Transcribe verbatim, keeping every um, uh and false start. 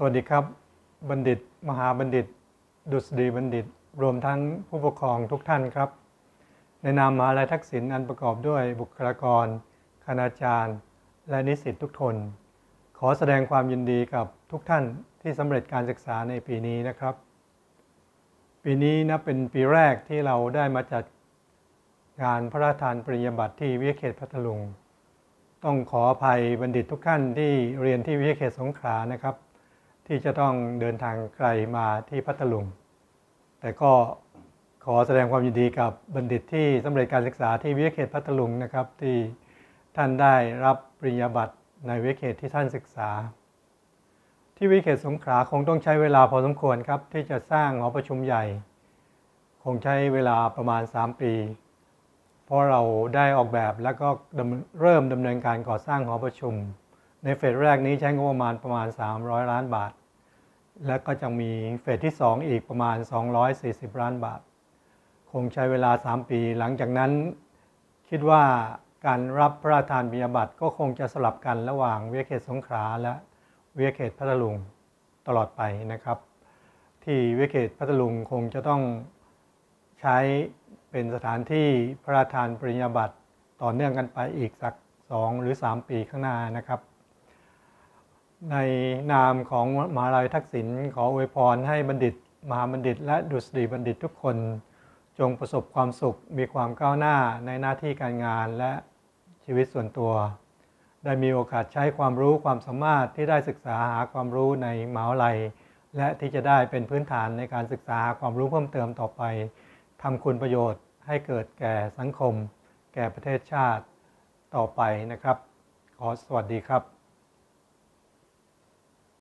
วัสดีครับบัณฑิตมหาบัณฑิตดุษฎีบัณฑิตรวมทั้งผู้ปกครองทุกท่านครับในนามมหาวิทยาลัยทักษิณอันประกอบด้วยบุคลากรคณาจารย์และนิสิตทุกคนขอแสดงความยินดีกับทุกท่านที่สำเร็จการศึกษาในปีนี้นะครับปีนี้นับเป็นปีแรกที่เราได้มาจัดงานพระราชทานปริญญาบัตรที่วิทยาเขตพัทลุงต้องขออภัยบัณฑิตทุกท่านที่เรียนที่วิทยาเขตสงขลานะครับที่จะต้องเดินทางไกลมาที่พัทลุงแต่ก็ขอแสดงความยินดีกับบัณฑิตที่สำเร็จการศึกษาที่วิทยาเขตพัทลุงนะครับที่ท่านได้รับปริญญาบัตรในวิทยาเขตที่ท่านศึกษาที่วิทยาเขตสงขลาคงต้องใช้เวลาพอสมควรครับที่จะสร้างหอประชุมใหญ่คงใช้เวลาประมาณสามปีเพราะเราได้ออกแบบแล้วก็เริ่มดำเนินการก่อสร้างหอประชุมในเฟสแรกนี้ใช้งบประมาณประมาณสามร้อยล้านบาทและก็จะมีเฟสที่สองอีกประมาณสองร้อยสี่สิบล้านบาทคงใช้เวลาสามปีหลังจากนั้นคิดว่าการรับพระราชทานปริญญาบัตรก็คงจะสลับกันระหว่างวิทยาเขตสงขลาและวิทยาเขตพัทลุงตลอดไปนะครับที่วิทยาเขตพัทลุงคงจะต้องใช้เป็นสถานที่พระราชทานปริญญาบัตรต่อเนื่องกันไปอีกสักสองหรือสามปีข้างหน้านะครับในนามของมหาวิทยาลัยทักษิณขออวยพรให้บัณฑิตมหาบัณฑิตและดุษฎีบัณฑิตทุกคนจงประสบความสุขมีความก้าวหน้าในหน้าที่การงานและชีวิตส่วนตัวได้มีโอกาสใช้ความรู้ความสามารถที่ได้ศึกษาหาความรู้ในมหาวิทยาลัยและที่จะได้เป็นพื้นฐานในการศึกษาหาความรู้เพิ่มเติมต่อไปทำคุณประโยชน์ให้เกิดแก่สังคมแก่ประเทศชาติต่อไปนะครับขอสวัสดีครับ